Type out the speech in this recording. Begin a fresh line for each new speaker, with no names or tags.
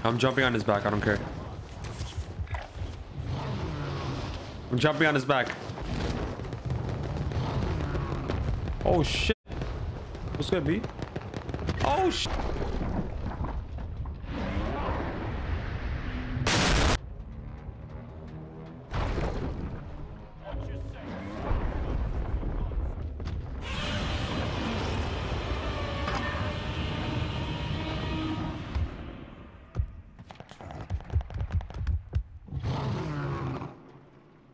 I'm jumping on his back. I don't care. I'm jumping on his back. Oh shit. What's good, B? Oh shit.